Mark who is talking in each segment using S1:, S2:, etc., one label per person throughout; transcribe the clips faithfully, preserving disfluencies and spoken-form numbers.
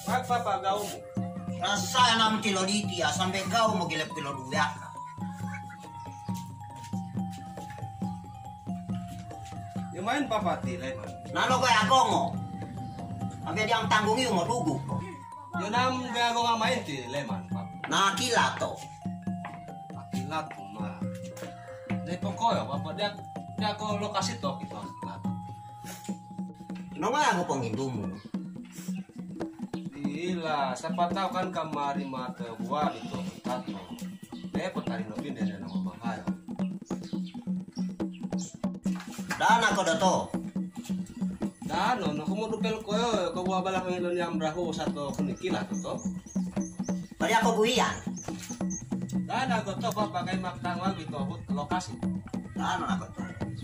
S1: Apa pa gaw mo?
S2: Rasa nam kilo diti ya sampai kau mau gilap kilo dua.
S1: Yung main papati leman.
S2: Nalo kaya ako mo. Ambil yang tanggung yung mau dugu.
S1: Yung nam gago nga main ti leman pap.
S2: Nakila to.
S1: Akilat ma. Lepo koyo apa dia dia ko lokasi to kita akilat.
S2: No nga ako pang hindumo.
S1: Ila, siapa tahu kan kamari mata buah itu tato. Lepo tari nobin dia nama mahal.
S2: Dan ako dato.
S1: Dano, no kumo dupel koyo ko buah balak ng ilon yang braho satu kunikila to.
S2: Bari ako buhiyan.
S1: Dan ako to pa pakai maktangwag itu lokasi.
S2: Dan ako to.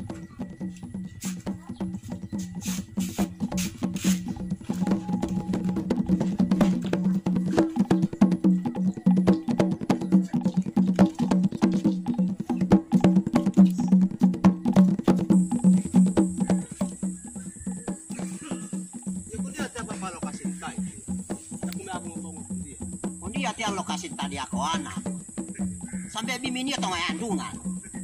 S2: Kundi ati ang lokasi tadi ako anak. Sampai bimini atau may andungan.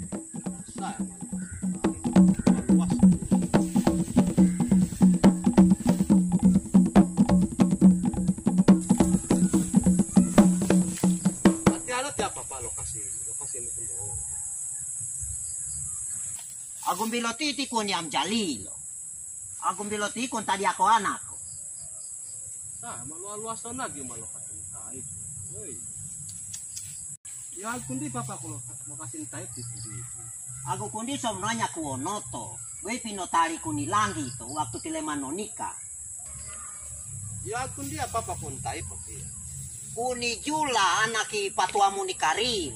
S1: Ati ano ti apa pa lokasi? Lokasi mo kundo.
S2: Agum bilotiti kun yam jalilo. Agum bilotiti kun tadi ako anak.
S1: Sa, maluwas to nag yung malokasi tayo. Oy. Ya kundi papa ko lokasi tayo ti kundi.
S2: Aku kundi somnonya kuonoto. Gue pinotari kunilangi itu waktu tileman nonika.
S1: Ya kundi apa pa kun tayo pati.
S2: Kuni jula anaki patuamu ni Karim.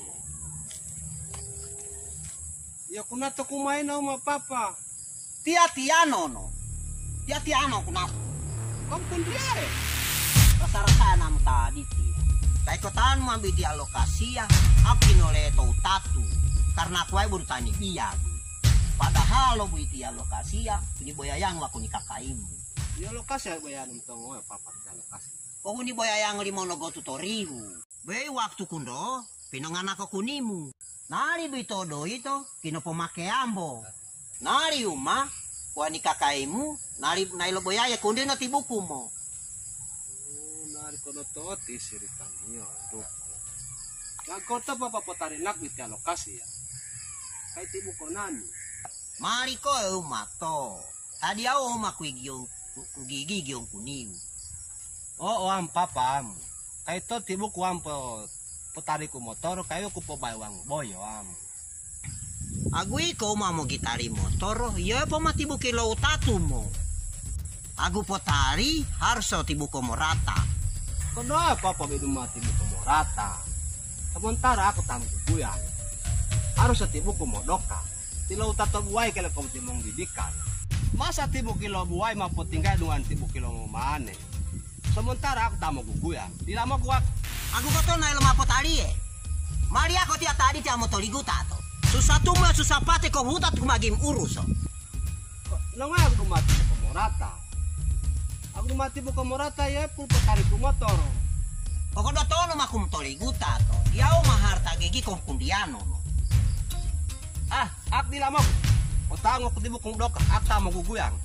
S1: Ya kuna to kumain na uma papa.
S2: Tia tiano no. Tia tiano kuna.
S1: Kung kundi ay.
S2: Rasa-rasa nam tadi ti. Kay kotaan mo ambil di alokasi ya. Aku nole to tatu. Karena aku ay burutani biag. Padahal lo buiti alokasi ya. Ini boyayang waku ni kakaimu.
S1: Ya lokasi ay bayanum to mo papa di lokasi.
S2: Kung ni boyayang limonogo tutorihu. Be waktu kundo. Pinongan ako kunimu. Nari bitodo ito. Kinopomake ambo. Nari uma. Kuha ni kakaimu. Nari nailo boyaya kundi na tibuku mo.
S1: Nari ko no to ti siritan niyo. Nagkota pa papatarinak bit ka lokasi ya. Kay tibo ko nani.
S2: Mari ko umato. Tadi ako umakwigiyong gigigiyong kunimu.
S1: Oo, ang papa am. Kay to tibo ko am po putari ko motor kayo ko po baywang boyo am.
S2: Agui ko mamo gitari motor. Iyo po matibo kilo utatu mo. Agu potari harus tibo ko mo rata.
S1: Kono papa bidu mati ko mo rata. Sementara aku tamu kuya. Harus tibo ko mo doka. Tilo utato buhay kala ko timong didikan. Masa tibo kilo buhay maputingay dengan tibo kilo mo maane. Sementara aku tamu kuya. Di lama kuat.
S2: Aku koto na ilma potari eh. Mari ako tia tadi tia motori gutato. Susah tuma susah pate ko hutat kumagim urus.
S1: Nang aku mati ko mo rata. Aku mati ko mo rata ya pun potari ko motor.
S2: Koko do tono maku motori gutato. Yao maharta gigi kong kundiano.
S1: Ah, ak di lama. Otango ko tibo kong doka. Ak tamo guguyang.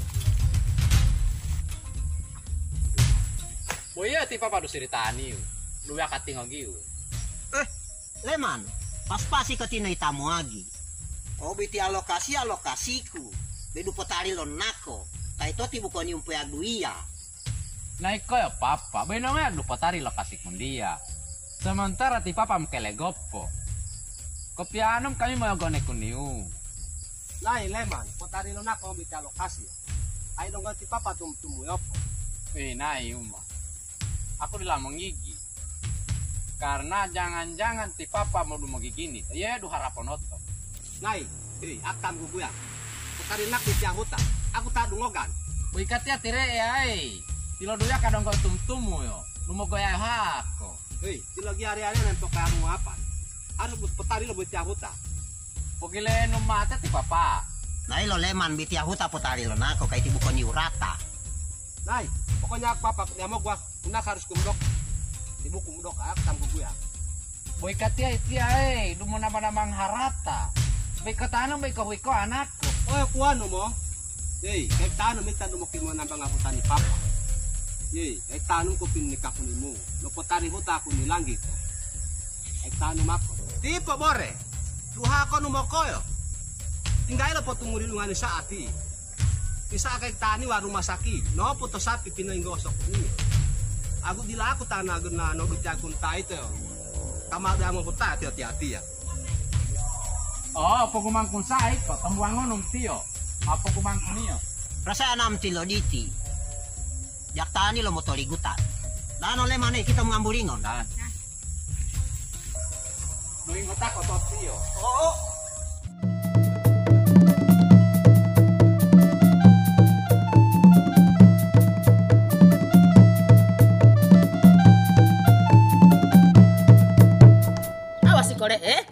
S3: Boya ti papa do siritani. Luya katingog yu.
S2: Eh, leman. Pas-pasi ka tinay tamo agi. O biti alokasi alokasiku. Bedu potari lon nako. Kay to tibo ko ni umpuyag duia.
S3: Naiko ya papa. Bueno nga lupa tari lokasi kundia. Sementara ti papa mkele gopo. Kopianom kami mau gone kuniu.
S1: Lai leman, potari lo nako biti alokasi. Ay dong ganti papa tum tumuyopo.
S3: Eh, nai uma. Aku dilamang gigi. Karena jangan-jangan ti papa mau dumagigini. Ya du harapon oto.
S1: Nai, iri akam guguyang. Potari nak biti ahuta. Aku tak dungogan.
S3: Buikat ya tire ya ai. Tilo duya kadang kau tum-tumu yo. Lumogo ya hako.
S1: Hei, tilo gi ari-ari nento kamu apa? Harus potari lo biti ahuta.
S3: Pogile numata ti papa.
S2: Nai lo leman biti ahuta potari lo nako kay tibo ko ni urata.
S1: Nay, pokoknya papa dia mau gua unak harus kumdok. Ibu kumdok ak tam kuya.
S3: Boy katia itia eh, dumo nama-nama harata. Boy katanong boy kawiko anakku.
S1: Oh, kuano mo? Yey, kay tanong minta dumokin mo nambang abutan ni papa. Yey, kay tanong ko pinikak ko ni mo. Lopotari mo ta ko ni langit. Kay tanong ako. Tipo bore. Duha ko numo koyo. Tinggal lo po tumulungan ni sa ati. Isa kay tani wa rumah sakit. No puto sapi pinainggosok ni. Aku dila aku tanagon na no gutya kun taito. Kamal da mo puta hati-hati ya.
S3: Oh, apa kumang kun sai ko tambuangon nung tiyo. Apa kumang kuniyo.
S2: Rasa enam tilo diti. Jak tani lo motori gutat. Lano le mana kita mengamburingon.
S3: Dan. Nuing otak otot tiyo.
S2: Oh, oh.
S4: Kore eh?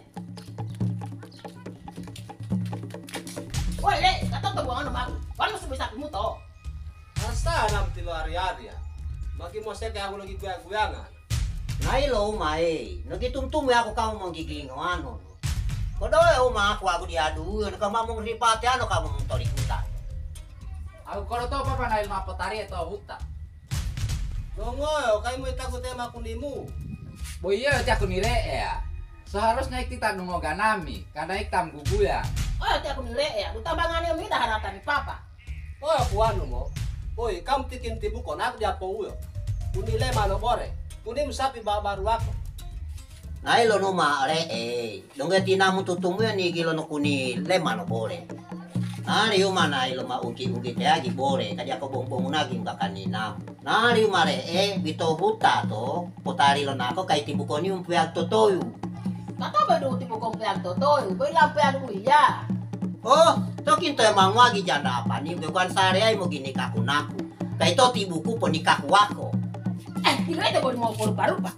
S4: Woi, le, kata to buangan nomang. Wan mesti bisa muto.
S1: Asa nam tilo ari-ari ya. Maki mo se kaya ako lagi guyang-guyangan.
S2: Nailo mai, nagitumtum ya aku kamu manggigiling ano. Kodoy o ako ako diadu, ano ka mamong ripate ano ka mamong tori kuta.
S3: Aku kalau tahu papa nail mapotari itu huta.
S1: Dongoy, kay mo itago tema kunimu.
S3: Boy iya cak kunire ya. Seharusnya kita nunggu ganami, karena iktam guguya.
S4: Oh, ti aku nile ya. Utambangan yung minta haratan ni papa.
S1: Oh, kuano mo? Oy, kam tikin tibu ko nak dia po uyo. Kunile mano bore. Kunim sapi babaru ako.
S2: Nailo no ma re eh. Donge tinamu tutumu ya ni gilo no kuni lema no bore. Nari uma nailo ma uki uki te agi bore, kadi ako bong-bong nagi mga kanina. Nari uma re eh, bito huta to, potari lo nako kay tibu ko ni umpiag totoyu.
S4: Kata ba do tipo kong peag totoy, boy lang peag uya.
S2: Oh, tokin to emang wagi janda apa ni bukan sare ay mo ginikaku naku. Kay to tibuku po nikaku ako.
S4: Eh, pilih itu mau por parupa.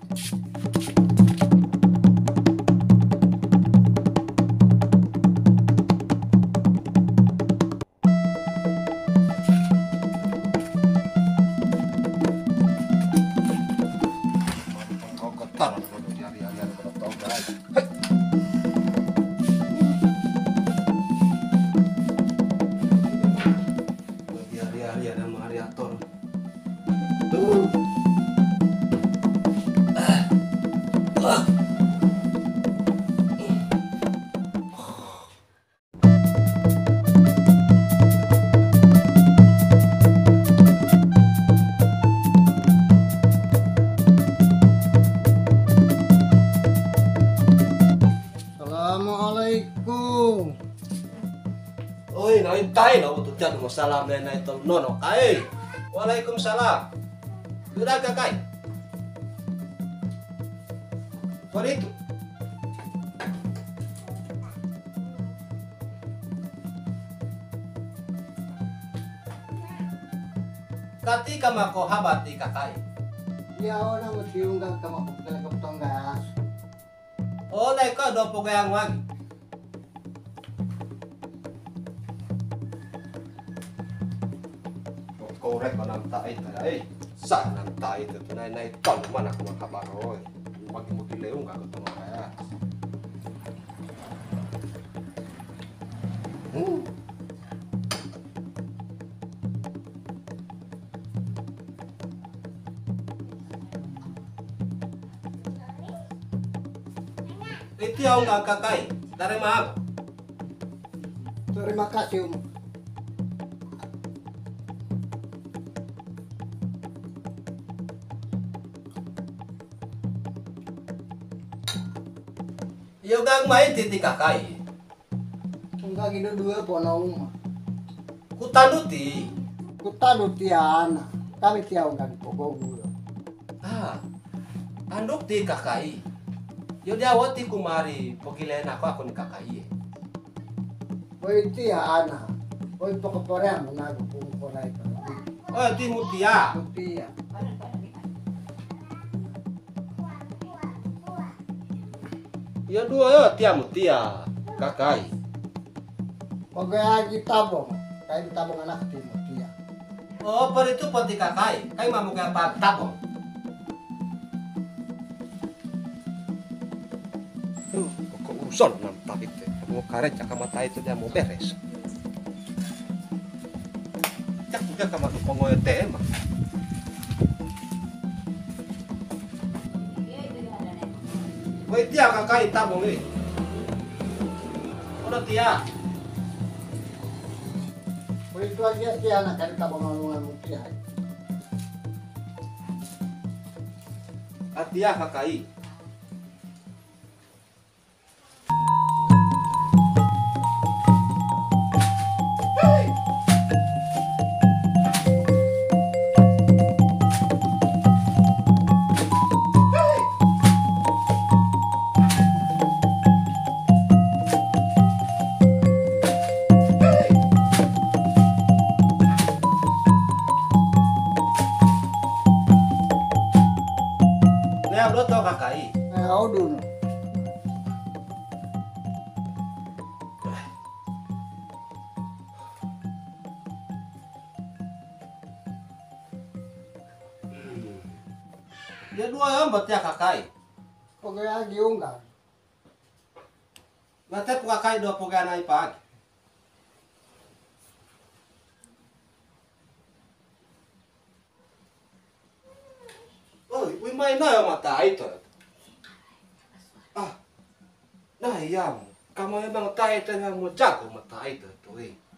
S5: Assalamualaikum.
S1: Oy, naintay na utot dyan mo salam na na itong nono kay. Waalaikumsalam. Duda ka kay. Korito. Kati ka mako habati kakay.
S5: Ya orang mesti unggang kamu pagkala kaptong gas.
S1: Oh, na ikaw do po kayang wagi. Korek ko ng tait na eh. Saan ang tait ito na na ito naman ako makabaro eh. Huwag mo dileong ako ito mga kaya. Hmm. Ito yung kakakay. Dari mahal.
S5: Terima kasih um.
S1: Yung gang main titi kakay.
S5: Unggang ino dua po na uma.
S1: Kutanuti.
S5: Kutalo tiana. Kami tiya unggang pogogulo.
S1: Ah. Andok ti kakay. Yung diawat ti kumari. Pogilen ako ako ni kakay eh.
S5: Boy tiya ana. Boy pokoporean mo na kung ko na ito.
S1: Oh, ti mutia.
S5: Tiya.
S1: Yung dua yo tia mutia. Kakay.
S5: Pagaya kita po. Kaya kita po anak ti mo tiya.
S1: Oh, per itu pati kakai. Kai mau kayak apa tabung. Uh, kok urusan nampak itu. Mau karet cakap mata itu dia mau beres. Cak juga kamar pengoyo teh mah. Woi tia kakai tabung ini. Udah tia.
S5: Woi itu aja dia anak kan tabung ngomong mutiara.
S1: Atia kakai. Nah, udah tau kakai.
S5: Eh, au dulu.
S1: Dia dua yang buat ya kakai.
S5: Pokoknya giunggan.
S1: Nanti kakai dua poga naik pagi. Oh, wih main na mata itu. Ah, nah iya, kamu emang tahu itu yang mau jago mata itu tuh.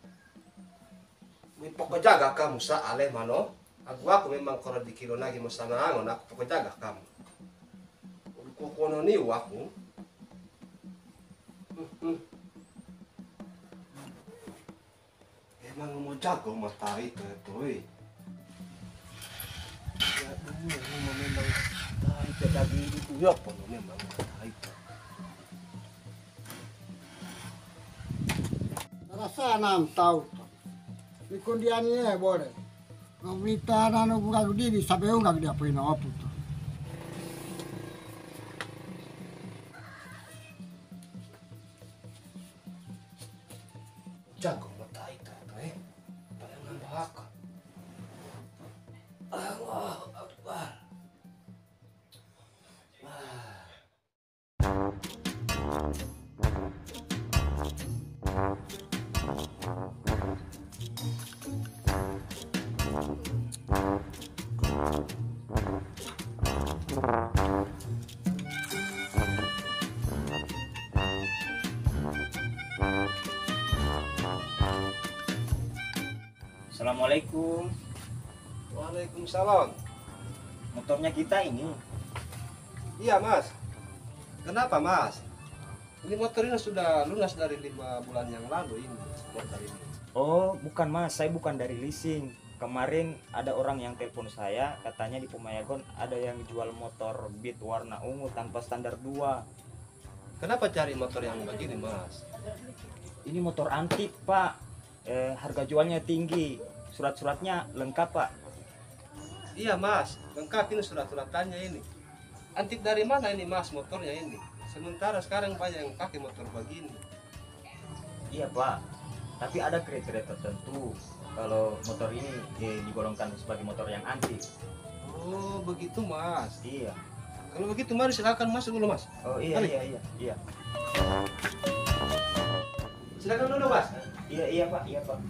S1: Wih pokok jaga kamu saale mano. Aku aku memang kalau di kilo lagi mau sana angon aku pokok jaga kamu. Kau kono ni aku. Hmm, hmm. Emang mau jago mata itu tuh. Ya dulu memang tahu itu lagi itu ya apa memang mata itu.
S5: Rasa enam tahun. Ikundiannya boleh. Ngomita nano buka gede sampai enggak dia punya apa tuh.
S1: Jago mata itu tuh eh. Pada nambah akal. Allahu Akbar.
S6: Assalamualaikum.
S1: Waalaikumsalam.
S6: Motornya kita ini.
S1: Iya mas. Kenapa mas? Ini motor ini sudah lunas dari lima bulan yang lalu ini motor ini.
S6: Oh, bukan mas, saya bukan dari leasing. Kemarin ada orang yang telepon saya, katanya di Pumayagon ada yang jual motor Beat warna ungu tanpa standar dua.
S1: Kenapa cari motor yang begini mas?
S6: Ini motor antik pak, eh, harga jualnya tinggi, surat-suratnya lengkap pak.
S1: Iya mas, lengkap ini surat-suratannya ini. Antik dari mana ini mas motornya ini? Sementara sekarang banyak yang pakai motor begini.
S6: Iya pak, tapi ada kriteria tertentu kalau motor ini eh, digolongkan sebagai motor yang antik.
S1: Oh begitu mas.
S6: Iya.
S1: Kalau begitu mari silakan masuk dulu mas.
S6: Oh iya
S1: Mari.
S6: iya iya iya.
S1: Silakan dulu mas.
S6: Iya iya pak, iya pak.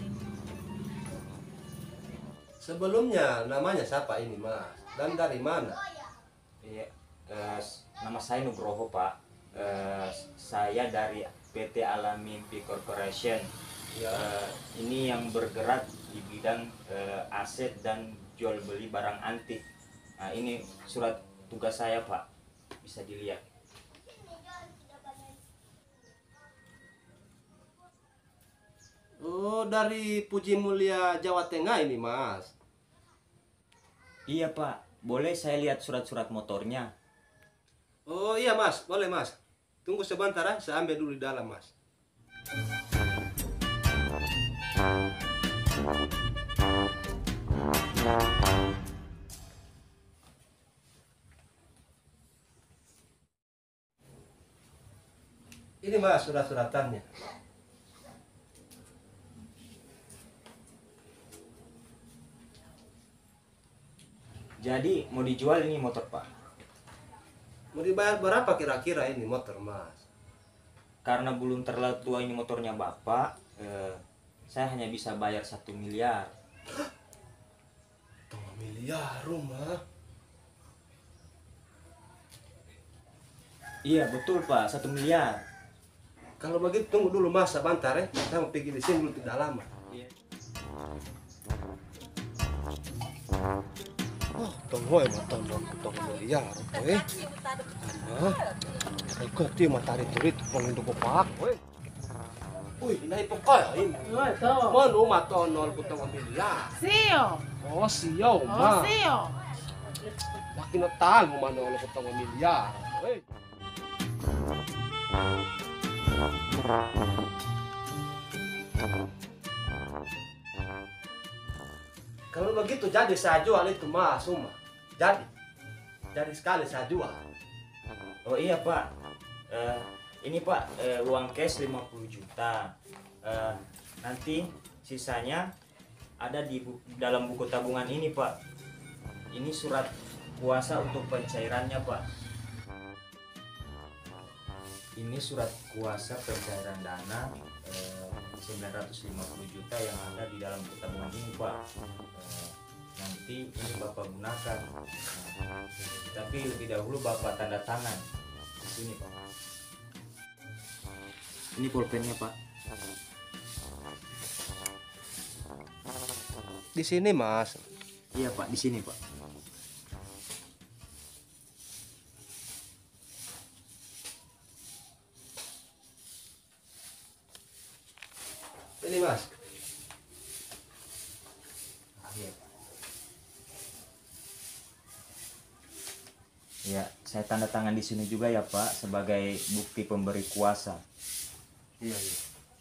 S1: Sebelumnya namanya siapa ini mas? Dan dari mana?
S6: Iya, eh, nama saya Nugroho Pak. Eh, saya dari P T Alam Mimpi Corporation.
S1: Ya.
S6: Eh, ini yang bergerak di bidang eh, aset dan jual beli barang antik. Nah, ini surat tugas saya Pak, bisa dilihat.
S1: Oh dari Puji Mulia Jawa Tengah ini mas.
S6: Iya Pak, boleh saya lihat surat-surat motornya?
S1: Oh iya mas, boleh mas. Tunggu sebentar ya, saya ambil dulu di dalam mas. Ini mas surat-suratannya.
S6: Jadi mau dijual ini motor Pak.
S1: Mau dibayar berapa kira-kira ini motor Mas?
S6: Karena belum terlalu tua ini motornya Bapak, eh, saya hanya bisa bayar satu miliar.
S1: Tengah miliar rumah.
S6: Iya betul Pak, satu miliar.
S1: Kalau begitu tunggu dulu Mas sebentar ya. Saya mau pergi di sini dulu tidak lama.
S6: Iya.
S1: Oh, tunggu ya mata non ketong miliar, eh. Hah? Ikut dia matahari turit pengindu kopak, weh. Uy, inay pokoknya ini. Mano mata nol ketong miliar.
S4: Sio.
S1: Oh, siyo,
S4: Oh,
S1: ma.
S4: sio.
S1: Laki na talo mano ketong miliar, weh. Kalau begitu jadi saya jual itu Mas, Uma. Jadi, jadi sekali saya jual.
S6: Oh iya Pak, Eh, ini Pak eh, uang cash lima puluh juta. Eh, nanti sisanya ada di bu dalam buku tabungan ini Pak. Ini surat kuasa untuk pencairannya Pak. Ini surat kuasa pencairan dana eh, sembilan ratus lima puluh juta yang ada di dalam buku tabungan ini Pak. Eh, nanti ini Bapak gunakan. Nah, tapi lebih dahulu Bapak tanda tangan di sini Pak. Ini pulpennya Pak.
S1: Di sini Mas.
S6: Iya Pak, di sini Pak.
S1: Ini Mas.
S6: Iya. Ya, saya tanda tangan di sini juga ya Pak sebagai bukti pemberi kuasa.
S1: Iya, iya.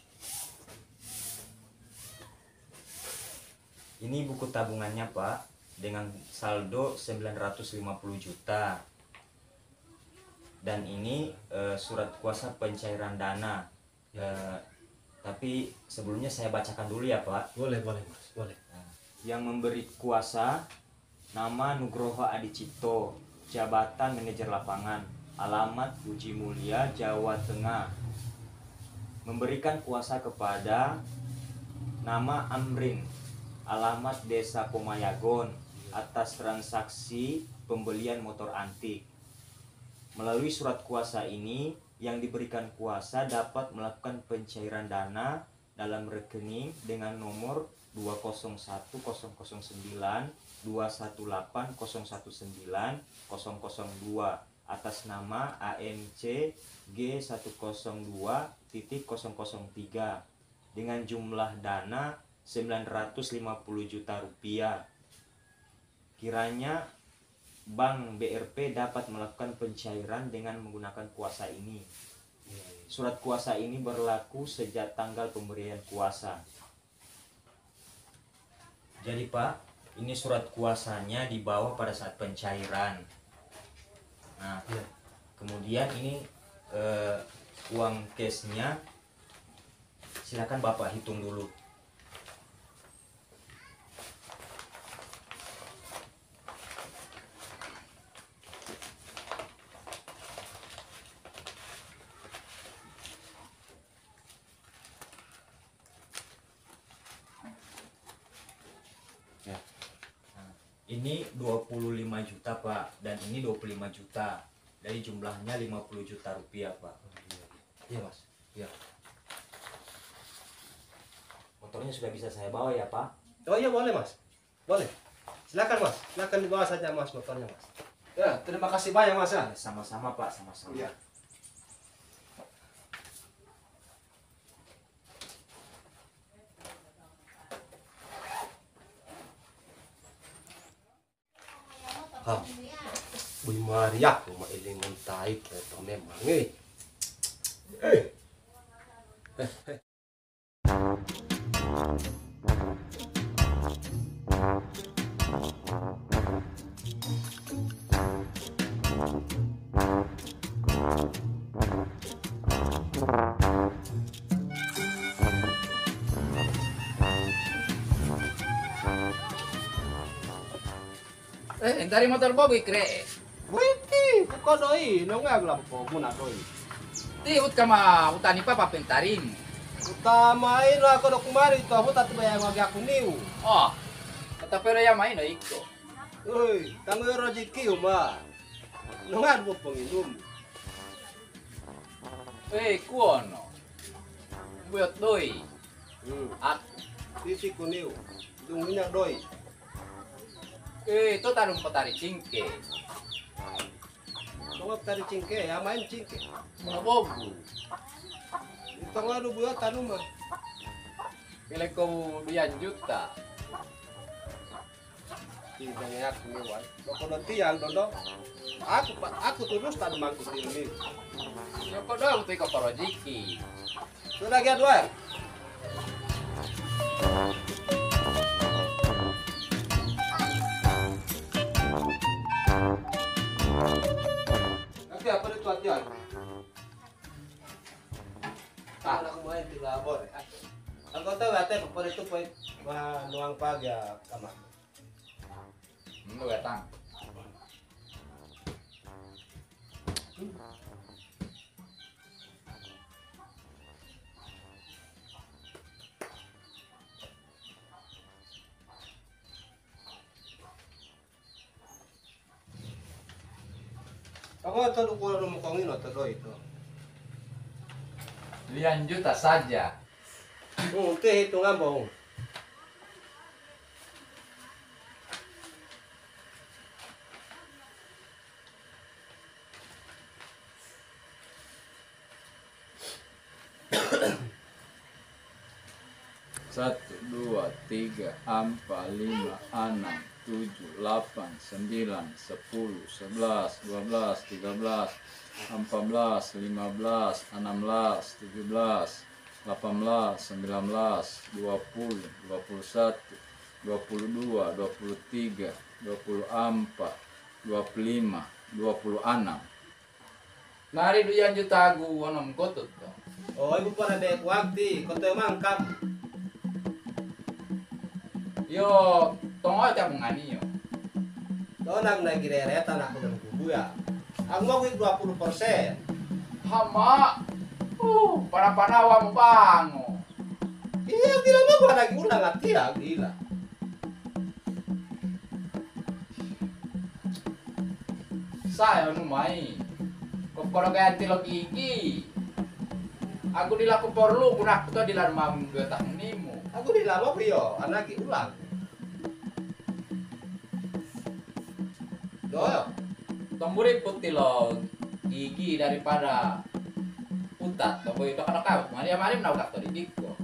S6: Ini buku tabungannya Pak dengan saldo sembilan ratus lima puluh juta. Dan ini eh, surat kuasa pencairan dana. Eh, tapi sebelumnya saya bacakan dulu ya Pak.
S1: Boleh, boleh Mas, boleh.
S6: Nah, yang memberi kuasa nama Nugroho Adicipto, jabatan manajer lapangan, alamat Puji Mulia, Jawa Tengah. Memberikan kuasa kepada nama Amrin, alamat Desa Pomayagon, atas transaksi pembelian motor antik. Melalui surat kuasa ini, yang diberikan kuasa dapat melakukan pencairan dana dalam rekening dengan nomor dua nol satu nol nol sembilan dua satu delapan nol satu sembilan nol nol dua atas nama A M C G satu nol dua titik nol nol tiga dengan jumlah dana sembilan ratus lima puluh juta rupiah. Kiranya Bank B R P dapat melakukan pencairan dengan menggunakan kuasa ini. Surat kuasa ini berlaku sejak tanggal pemberian kuasa. Jadi Pak, ini surat kuasanya dibawa pada saat pencairan. Nah,
S1: Iya.
S6: kemudian ini eh, uang cashnya, silakan Bapak hitung dulu. Ya. Nah, ini dua puluh lima juta Pak, dan ini dua puluh lima juta. Dari jumlahnya lima puluh juta rupiah Pak.
S1: Iya Mas. Iya.
S6: Motornya sudah bisa saya bawa ya Pak.
S1: Oh iya boleh Mas. Boleh. Silakan Mas. Silakan dibawa saja Mas motornya Mas. Ya, terima kasih banyak Mas ya.
S6: Sama-sama Pak, sama-sama.
S1: Iya. Ha. Uy Maria, mailingon tayo kaya memang eh. Eh. Eh,
S3: Entari motor bogi kre.
S1: Witi, ko doi, no nga lampo muna doi.
S3: Ti ut kama utani papa pentarim.
S1: Utama ino ako do kumari to huta tu bayang wagi aku niu.
S3: Oh. Kata pero ya main iko.
S1: Oi, tango rezeki uma. No nga mo penginum.
S3: Eh, kuono. Buyot doi.
S1: Hmm,
S3: At
S1: titi ku niu. Dunginya doi.
S3: eh itu tarung petari cingke.
S1: Tunggu tari cingke, ya main cingke.
S3: Mana bogu.
S1: Ito nga do buat tanu mah.
S3: Pilih kau dua juta.
S1: Tidak ya aku ni wai. Doko do tiang dondo. Aku aku terus tak mangku ini.
S3: Ya kau dah utai kau parojiki.
S1: Sudahgia dua. Nanti apa itu hati-hati? Ah, aku main di labor. Ang tahu ate por itu po nuang pagi ya kama.
S3: Lu datang.
S1: Ako tahu ko mo kongin o todo itu.
S3: Lian juta saja.
S1: Oh, teh hitungan bong.
S3: Satu, dua, tiga, empat, lima, enam, tujuh, delapan, sembilan, sepuluh, sebelas, dua belas, tiga belas, empat belas, lima belas, enam belas, tujuh belas, delapan belas, sembilan belas, dua puluh, dua puluh satu, dua puluh dua, dua puluh tiga, dua puluh empat, dua puluh lima, dua puluh enam. Nari duyan juta gu onom kotut to.
S1: Oh, ibu pada dek waktu, kau tahu mangkap.
S3: Yo, tongo ta mungani yo.
S1: Kau nak naik gireretan aku dan kubu ya. Aku mau dua puluh persen.
S3: Hama. Uh, para panawa mo bango.
S1: Iya, tidak mau gua lagi ulang hati ya, gila.
S3: Saya nu mai. Kokoro kaya tilok gigi. Aku dilaku perlu kunak to dilar mam dua tahun nimu.
S1: Aku di lama yo, anak ulang. Doyo.
S3: Tomburi putih lo gigi daripada utat. Tobo itu kan kau. Mari mari menaudak to didiko.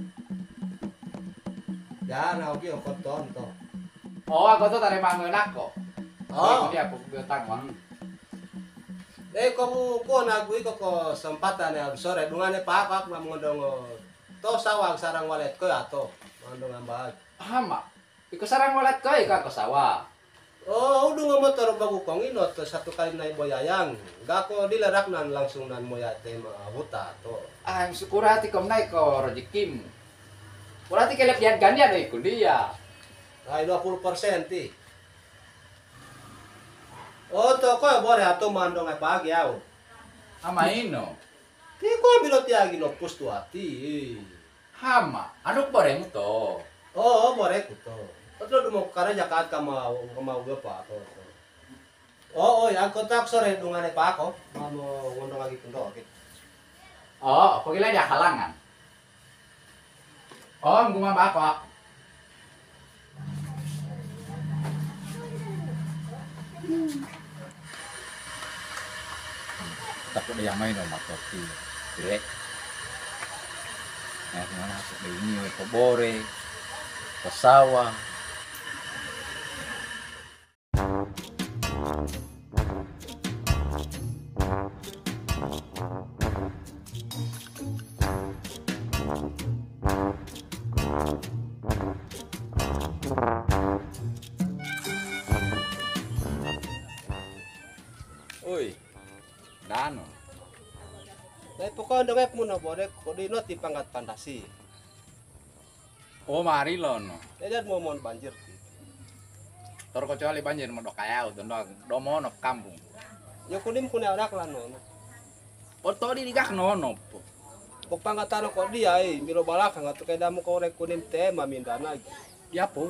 S1: Jangan aku yo koton to.
S3: Oh, aku tuh tarik mangun aku.
S1: Oh.
S3: Jadi aku betang wang.
S1: Eh kamu ko nagu iko ko sempatan ya sore dungane papa aku mengundang to sawang sarang walet ko ato mandong ambag.
S3: Hama. Iko sarang walat ko ika ko sawa.
S1: Oh, udah motor bagu kong inot satu kali naik boyayang. Gako dilarak nan langsung nan moya tema huta to.
S3: Ah, syukurati kom naik ko rezekim. Kurati kelep yan ganyan eh kuliah.
S1: Ay dua puluh persen ti. Oh, to ko boleh ato mandong ay pagi aw.
S3: Hama ino.
S1: Ti ko bilot yagi no pustu ati.
S3: Hama. Anok bareng to.
S1: Oh, boleh ko to. Atau mau karena jakat kama kama gue pak to. Oh, oh, yang kontak sore dungane pak ako. Mau ngondong lagi pun oke.
S3: Oh, pagila dia halangan. Oh, guma ba ako? Takut dia main no matoti. Direk. Nah, mana aku ini ko bore. Ko sawah. Uy, dano.
S1: Dahil pokoknya dongep muna boleh kok di not dipangkat pandasi.
S3: Oh, mari lo no.
S1: Jadi mau mohon banjir ti.
S3: Terkecuali banjir modok kaya tendang domo nop kampung.
S1: Yo kunim kuna dak lan no.
S3: Porto di digak nono po.
S1: Pok pangataro ko dia eh miro balakang atu kay damo ko rek kunim tema mindana.
S3: Ya po.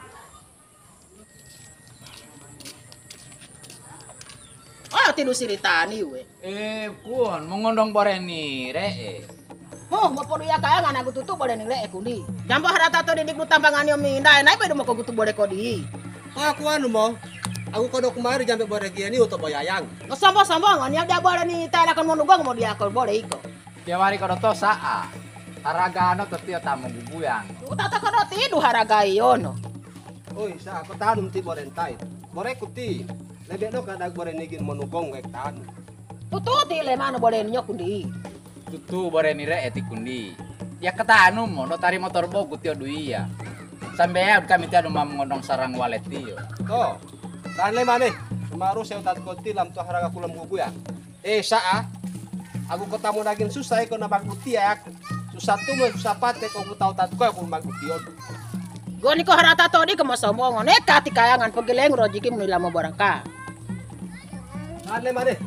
S4: Ah, tinu siritani we.
S3: Eh, kuon mengondong boreni re.
S4: Oh, mo podo ya kaya ngana gututu boleh ning le kundi. Jambo harata to didik nu tambangan yo minda, nai pedo mo ko gutu boleh ko di.
S1: Aku anu mo. Aku kodok kemari jambe bore giani uto boyayang.
S4: No sombong-sombong on ya dia boleh ni tara kan mo nugong mo dia ko boleh iko.
S3: Dia mari kodo to saa. Haragano tetio tamu guguyang.
S4: Utata ko do tidu haragai yono.
S1: Oi, sa aku tanum ti borentai. Bore kuti. Lebe no kadag bore nigin monugong wek tan.
S4: Tututi le mano boleh nyok kundi.
S3: Tutu boreni re eti kundi. Ya ketanu mo no tari motor bogu tio duia. Sampai kami tiada mau mengondong sarang walet tio.
S1: To. Dan le mane. Kemaru saya utat koti lam tu haraga kulam guguya. Eh saa. Aku ketemu daging susah ko na magbuti aku. Susah tu mo susah pate ko kutau tat ko aku magbuti od.
S4: Goni ko harata to di ko mo sombong on e kati kayangan pagileng rojiki mo nila mo barangka.
S1: Dan le mane.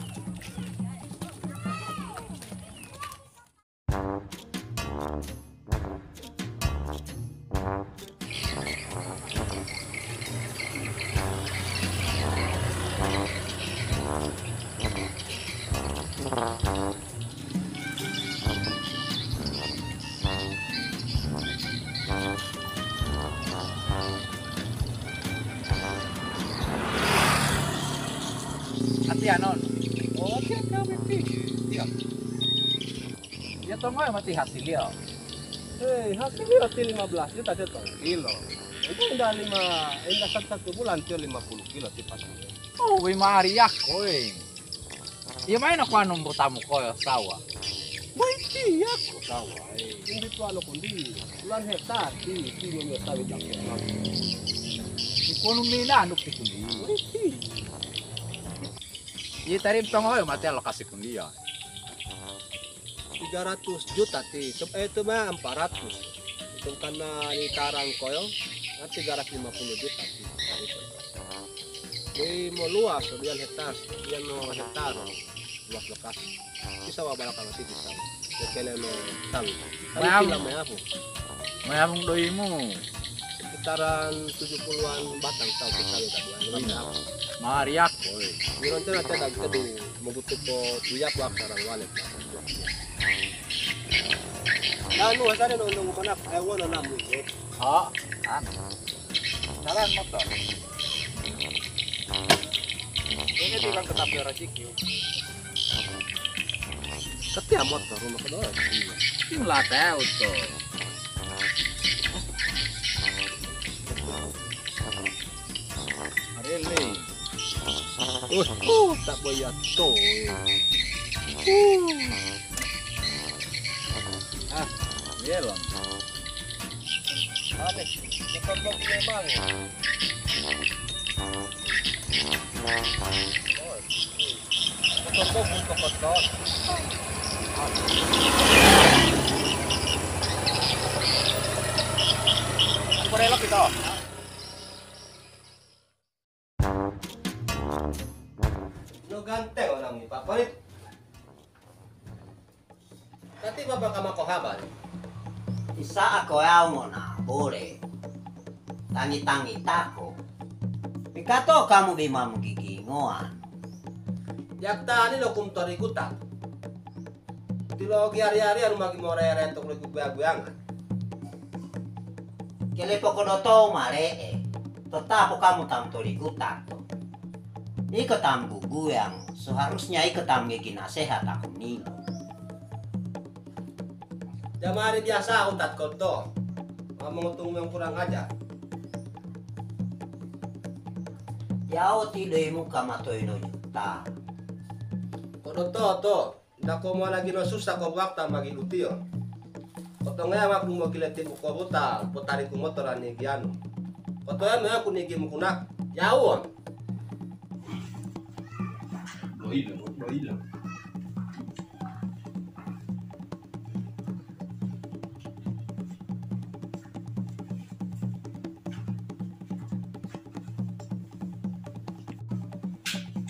S3: Hati anon. Oh, oke kami pi. Tio. Ya tongoy mati hasilio.
S1: Eh, hasilnya roti lima belas juta itu kilo. Itu indah lima, indah satu, satu bulan itu lima puluh kilo tipas.
S3: Oh, wi mari yakoy. Ya main aku anu tamu koyo sawa.
S1: Baiki ya ko sawa. Eh, hindi to ano kundi. Bulan hektar di di mo sawi tak.
S3: Ikono mina anu ti kundi.
S1: Baiki.
S3: Iya tadi tongoy mati alokasi kundi ya.
S1: tiga ratus juta ti. Eh itu mah empat ratus. Itu karena di karang koyo, nah tiga ratus lima puluh juta ti. Di mau luas, sekian hektar, sekian no hektar, luas lokasi. Bisa wabala kalau sih bisa. Kekele no tahu. Tapi
S3: Mam.
S1: film ya aku.
S3: Mayamong doimu.
S1: Sekitaran tujuh puluhan batang tahu kita lihat tadi.
S3: Mari yakoy.
S1: Di ronte na tada tedu mabuto po tuyak wak sarang walet. Lanu sa rin nung manak ewan na namu.
S3: Oh, kan. Jalan motor. Ini di bang ketap rezeki.
S1: Ketia motor rumah kedua.
S3: Tinglah tahu tuh. Really?
S1: Uh, uh, tak boya to. Uh.
S3: Ah, belum.
S1: Ane, bukan bang memang. Bukan bang untuk kotor.
S3: Aku relok itu.
S1: No ganteng orang ni Pak Parit. Tati baba ka makohaban.
S2: Isa ako yaw mo na, bore. Tangi-tangi tako. Pikato kamu bima mo gigingoan.
S1: Yakta ni lo kum tori kuta. Tilo giari-ari anu magi more-re tok le guguyangan.
S2: Kele pokono to mare e. Tetapo kamu tam tori kutato. Iko tam guguyang, seharusnya iko tam giginasehat ako nilo.
S1: Jamari biasa utat koto. Mengutung yang kurang ajar.
S2: Yao tidoy mo kamatoy no yuta.
S1: Kodo to to. Dako mo lagi no susah ko wakta magi lutio. Koto nga mak mo kilati ko buta, potari ko motor ani giano. Koto ya me aku nigi mo kunak. Yawon.
S3: Doilam, doilam.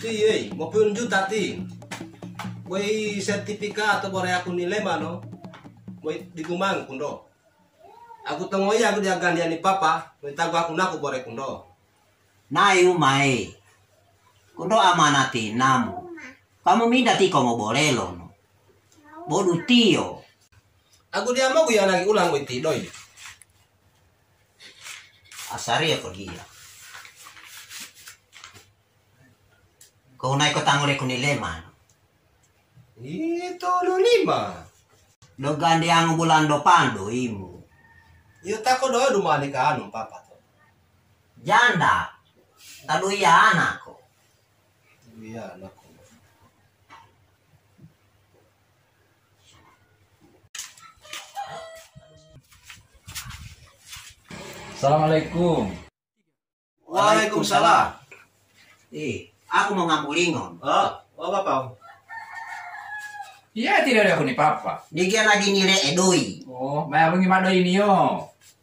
S1: Ti eh, mau pun juta ti. Wei sertifikat atau bore aku nilai mano. Wei digumang kundo. Aku tengok ya aku dia gandian ni papa. Wei tagu aku naku bore kundo.
S2: Nai umai. Kundo amanati namu. Kamu minta ti komo bolelo no. Bodu tio.
S1: Aku dia mau ya lagi ulang wei ti doi.
S2: Asari ya pergi ya. Kau naik ke tangure kunileman.
S1: Itu lu lima.
S2: Do gandi ang bulan do pando imu.
S1: Iyo tako doa rumah nikah anu papa to.
S2: Janda. Tadu ya anakku.
S1: Iya anakku.
S3: Assalamualaikum.
S1: Waalaikumsalam.
S2: Eh, aku mau ngambulingon.
S1: Oh, oh bapak.
S3: Iya tidak ada aku nih papa.
S2: Dia lagi nilai edoi.
S3: Oh, bayar bengi mado ini yo.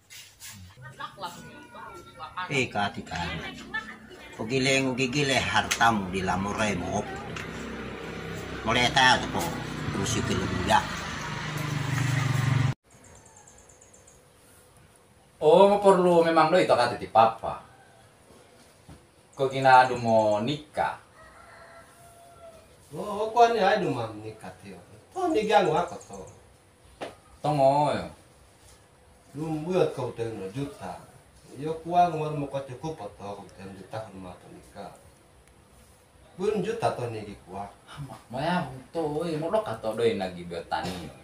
S2: Eh, katikan. Ugileng ugigile hartamu di lamuremu. Mulai tahu po. Terus ya.
S3: Oh, mau perlu memang do itu kata di papa. Kau kina adu mau nikah.
S1: Oh, kau ni ada rumah nikah tio. Tuh ni gang aku tuh.
S3: Tongo yo.
S1: Lu buat kau tengok juta. Yo kuang mau mau kau cukup atau kau tengok juta rumah tuh nikah. Bun juta tuh nih kuang.
S3: Mau ya, tuh, mau lo kata do lagi buat tani.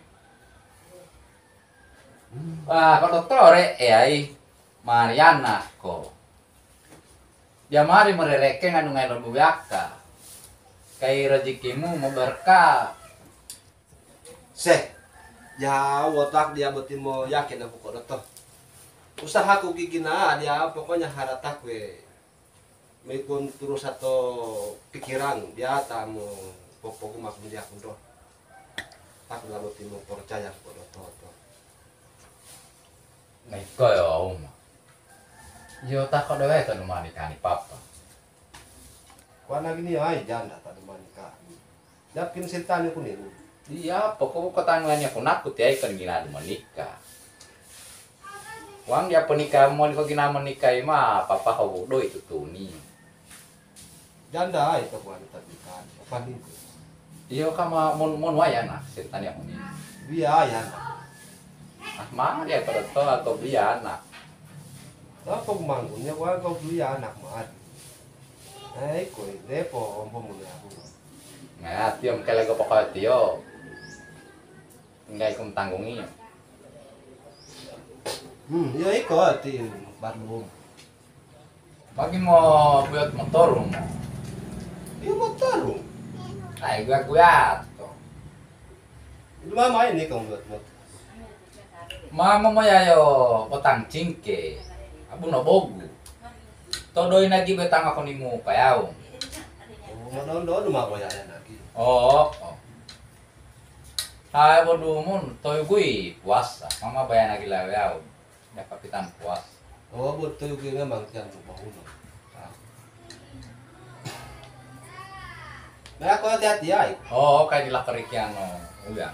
S3: Wah, kalau tore eh Mariana ko. Dia mari mereleke nganu ngai lobu yaka. Kai rezekimu mau berkah.
S1: Seh, ya watak dia betul mau yakin aku kok dokter. Usahaku gigina dia pokoknya haratak we. Mekun terus atau pikiran dia tamu pokokku masuk dia kundo. Tak lah betul mau percaya kok dokter.
S3: Iko yo om. Yo tak kau dewe kan rumah nikah ni papa.
S1: Kau anak ini ay janda tak rumah nikah. Yakin setan aku nih.
S3: Iya, pokok ketangannya pun aku tiai kan gina rumah nikah. Wang dia penikah mau kau gina menikah mah papa kau do itu tuh nih.
S1: Janda ay kau wanita nikah. Apa nih?
S3: Iyo kama mon mon wayana setan yang ini.
S1: Dia ya.
S3: Ah mah dia pada to atau dia anak.
S1: Apa manggunnya gua kau beli anak mah. Eh, kau depo om pemuda aku.
S3: Nggak, tiom kele go pokok tio. Nggak ikum tanggungi.
S1: Hmm, ya ikut ti baru.
S3: Bagi mau buat motor mo.
S1: Iya motor.
S3: Ay gua gua to.
S1: Lima main nih kau buat motor.
S3: Mama mo yayo potang cingke. Abu no bogu. Todoy lagi betang ako ni mo payaw.
S1: Oh, mana-mana rumah kau ya lagi.
S3: Oh, oh. Hai bodu mun toy gui puasa. Mama bayan lagi lawaw. Ya kapitan puas.
S1: Oh, betul juga memang yang bangun. Nah, kau hati-hati ya.
S3: Oh, kayak di lakarikiano. Uyan.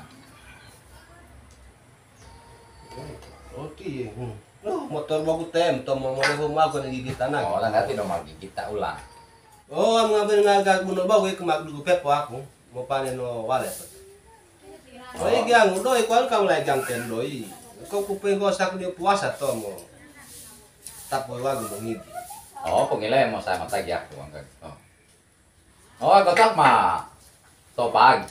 S1: Oh, ti. Oh, motor bagus tem, to mau mau rumah kau lagi kita nak.
S3: Oh, lah nanti dong lagi kita ulang.
S1: Oh, ang ngambil ngagag mo na ba, we kumak dugo pepo ako. Mo panen no wallet. Oh, yang doi kau kau lagi yang ten doi. Kau kuping kau sak ni puasa to mo. Tapo wag mo ngidi.
S3: Oh, pengilay mo sa matagi ako ang gag. Oh. Oh, ako tak ma. Topag.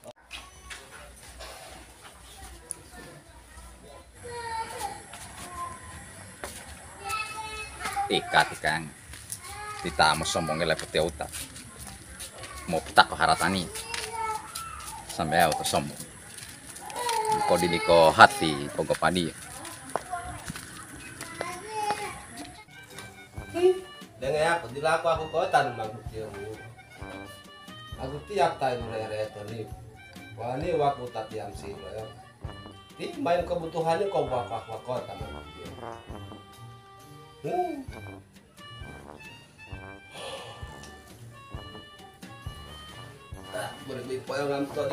S3: Ikat ikang. Kita mo sombong gila peti utak. Mo petak ko haratani. Sampai auto sombong. Ko dili ko hati pogo padi.
S1: Dengan aku dilaku aku kota magbukti mo. Aku tiyak tayo re-reto ni. Wani waku tatiam sino yo. Di main kebutuhannya kau bapak kota magbukti. Hmm. Berbeda poyongan tadi.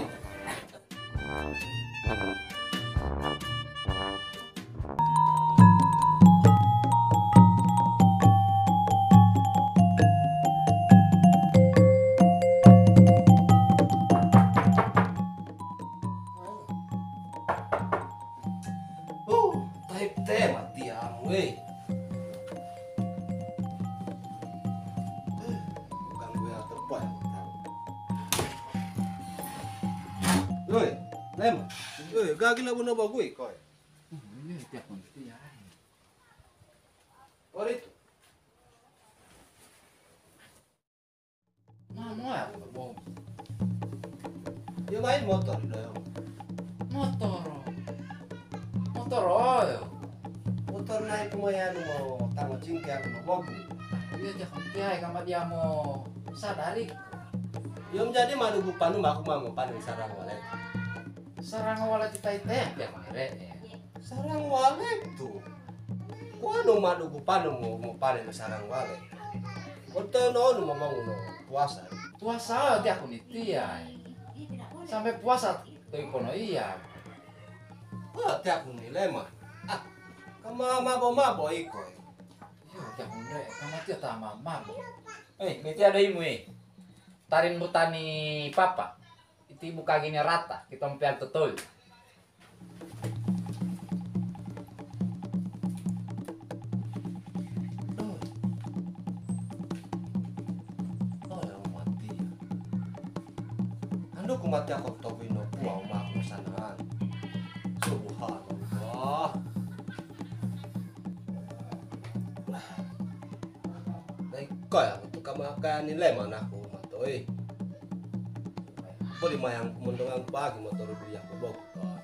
S1: Oh, type teh mati amu eh. Bukan gue atau apa yang tahu. Oi, lem. Oi, gagi lah bunuh bawa gue koi.
S3: Ini tiap nanti ya.
S1: Ori itu.
S3: Mama ya, bom.
S1: Dia main motor dah.
S3: Motor. Motor oh.
S1: Motor naik kumayan mau tanggo cingke aku mau bogu.
S3: Iya jangan tiai kama dia mau sadari.
S1: Yom jadi madu panu aku mau panen sarang walet.
S3: Sarang wala kita itu ya mire.
S1: Sarang walet tuh. Kuano madu panu mau mau panen sarang walet. Betul no nu mau no puasa.
S3: Puasa dia aku nitiai. Sampai puasa tuh kono iya.
S1: Oh, tiap ni lemah. Ah, kama mabo mabo iko.
S3: Iya tiap mire. Kama dia tama mabo. Eh, meti ada imu eh. Tarin butani papa. Itu ibu kaginya rata. Kita mpian betul.
S1: Oh, yang mati. Ando kumati ako togoy no puaw mako sanaan. Subhanallah. Dai kaya to kamakayan ni lemon ako matoy. Boleh mayang kumundungan pagi motor dia ko bog.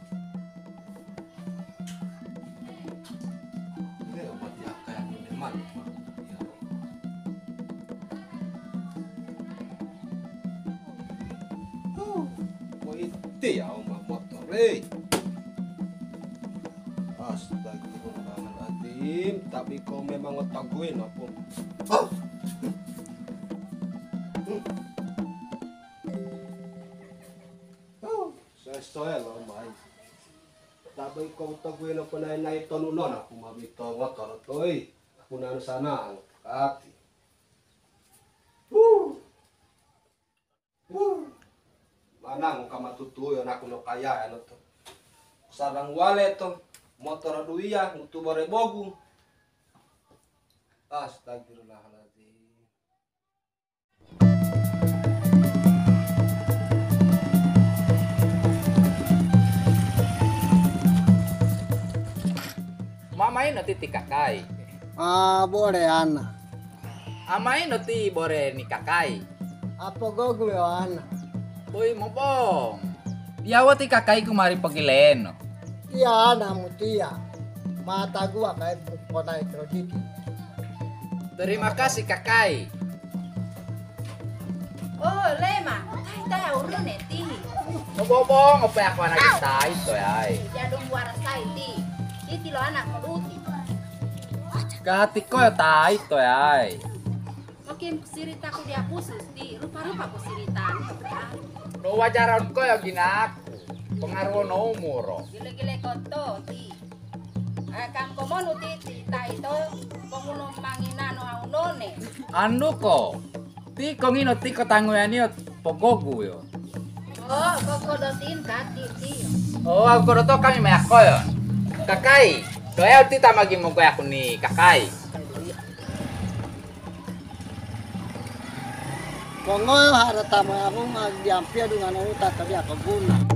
S1: Ini mati akayan ni lemon. Oh, itu ya oma motor eh. Astagfirullahaladzim, tapi kau memang otak gue apa? Oh. Oh, saya loh mai. Tapi kau otak gue apa naik naik tonunon aku mau bito motor toy. Aku nang sana angkat. Uh. Uh. Mana mau kamu tutu yang aku no kaya ano to. Sarang walet to. Motor duia untuk bare bogu. Astagfirullahaladzim.
S6: Mamai nanti tikakai.
S5: Ah, boleh Ana.
S6: Amai nanti bore nikakai.
S5: Apa gogo ya Ana?
S6: Boy mo bong. Diawa tikakai kumari pagileno.
S5: Iya Ana mutia. Mata gua kayak kota kredit.
S6: Terima kasih kakai.
S7: Oh, lema, tay tay urun neti.
S6: Ngobobong apa aku anak kita itu ya.
S7: Ya dong buara sai ti. Iti lo anak meruti.
S6: Kahati ko ya ta itu ya.
S7: Oke, sirita ko dia khusus ti. Rupa-rupa ko siritan.
S6: No wajaran ko ya ginak. Pengaruh no umuro.
S7: Gile-gile ko to ti. Akan komono ti ti ta ito. Komono mangina no aunone.
S6: Anu ko. Ti kongino ti ko tanguyan yo pogogu yo.
S7: Oh, kokodotin kati ti.
S6: Oh, aku to kami mayak ko yo. Kakai, doya ti tamagi mo ko aku ni kakai.
S5: Kongo harta mo ako magdiampia dengan uta tadi ako guna.